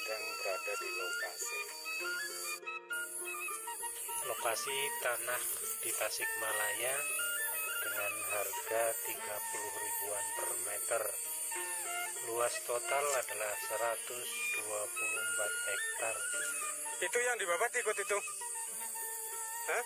sedang berada di lokasi tanah di Tasikmalaya dengan harga 30 ribuan per meter. Luas total adalah 124 hektar. Itu yang di Bapak ikut itu? Hah?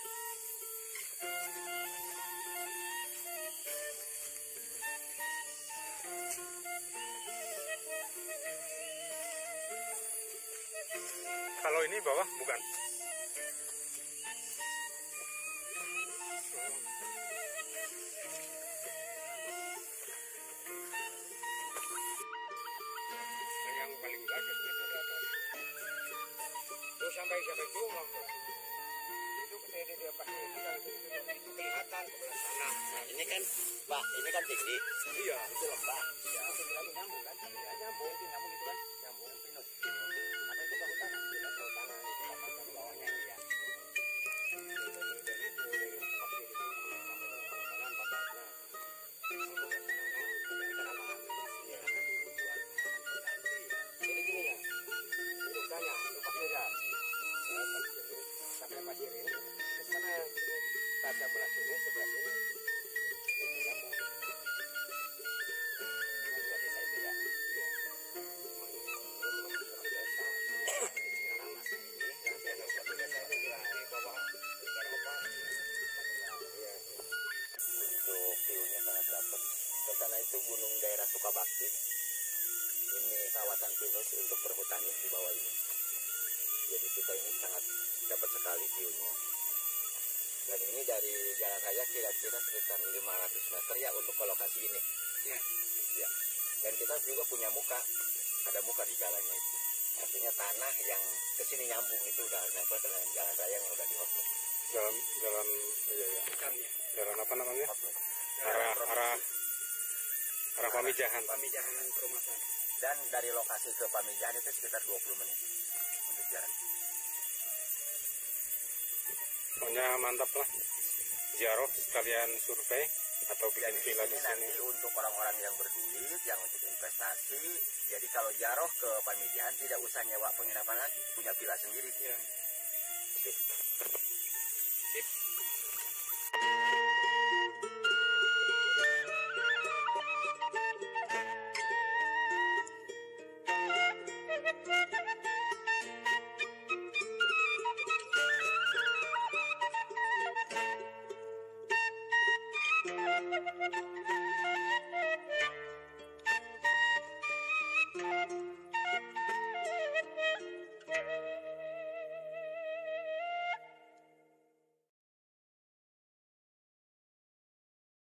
Kalau ini bawah bukan? Yang paling banyak itu berapa? Itu sampai rumah. Itu ketika dia pakai itu kelihatan sebelah sana. Nah, ini kan, Pak, ini kan tinggi. Iya, itu lembah. iya. Itu lagi nyambung kan? Ya, nyambung itu kan? Nyambung pinus. Apa itu kehutanan? Pinus kehutanan itu apa di bawahnya ini ya. Dari pasir itu sampai ke kehutanan batasnya. Dan kenapa ya buat pengganti ya. Jadi gini ya. Itu tanya, itu pasirnya. Sampai pasir ini ke sana kaca belah sini sebelah sini. Itu nyambung. Sana itu gunung daerah Sukabakti. Ini kawasan pinus untuk perhutani di bawah ini. Jadi kita ini sangat dapat sekali view-nya. Dan ini dari jalan raya kira-kira sekitar 500 meter ya untuk ke lokasi ini. Ya. Ya. Dan kita juga punya muka. Ada muka di jalannya itu. Artinya tanah yang kesini nyambung itu udah nyambung dengan jalan raya yang udah di hotmix. Jalan iya ya. Bukan ya. Jalan apa namanya? Hotmix. Arah Pamijahan. Pamijahan Perumahan. Dan dari lokasi ke Pamijahan itu sekitar 20 menit untuk jalan. Pokoknya mantap lah. Ziarah sekalian survei atau bikin villa di sini. Nanti untuk orang-orang yang berduit, yang untuk investasi. Jadi kalau ziarah ke Pamijahan tidak usah nyewa penginapan lagi, punya villa sendiri. Ya. Sip.